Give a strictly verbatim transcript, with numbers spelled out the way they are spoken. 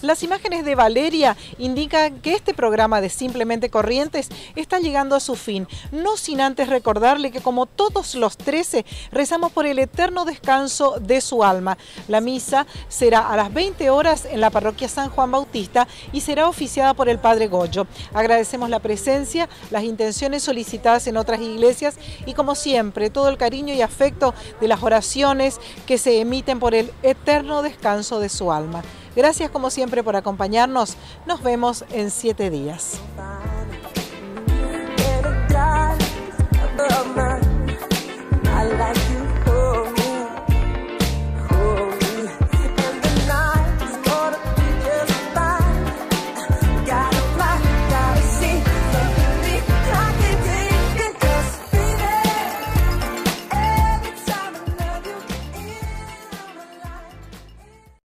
Las imágenes de Valeria indican que este programa de Simplemente Corrientes está llegando a su fin, no sin antes recordarle que como todos los trece rezamos por el eterno descanso de su alma. La misa será a las veinte horas en la parroquia San Juan Bautista y será oficiada por el Padre Goyo. Agradecemos la presencia, las intenciones solicitadas en otras iglesias y como siempre todo el cariño y afecto de las oraciones que se emiten por el eterno descanso de su alma. Gracias como siempre por acompañarnos. Nos vemos en siete días.